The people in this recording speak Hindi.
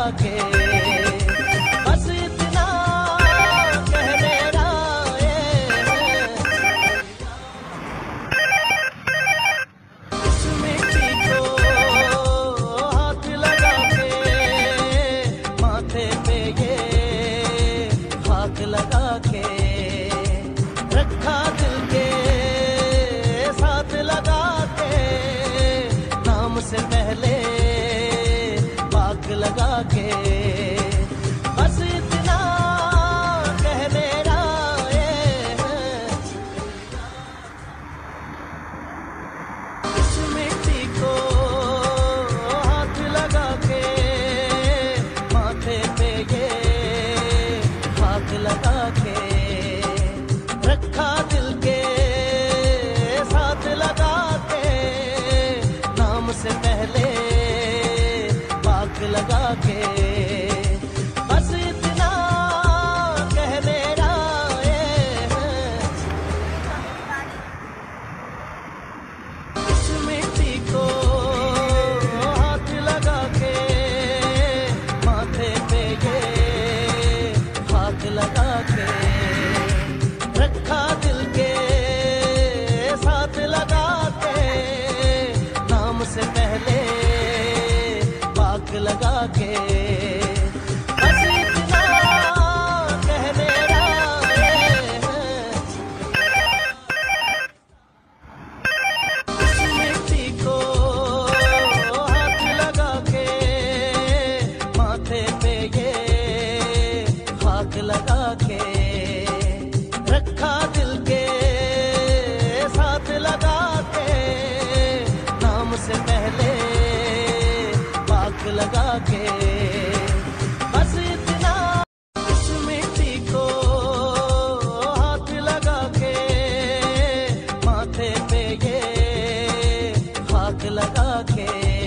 के बस इतना कह मेरा इस मिट्टी को हाथ लगा के माथे पे ये हाथ लगा के रखा दिल के साथ लगा के नाम से पहले पाक लगा के बस इतना कह मेरा इस मिट्टी को हाथ लगा के माथे पे ये हाथ लगा के रखा दिल के साथ लगा के नाम से पहले पाक लगा के बस इतना कह मेरा इस मिट्टी को हाथ लगा के माथे पे ये हाथ लगा के रखा दिल के साथ लगा के नाम से पहले पाक लगा के बस इतना कह मेरा इस मिट्टी को हाथ लगा के माथे पे ये हाथ लगा के रखा दिल के साथ लगा के नाम से पहले पाक लगा के बस इतना इस मिट्टी को हाथ लगा के माथे पे ये हाथ लगा के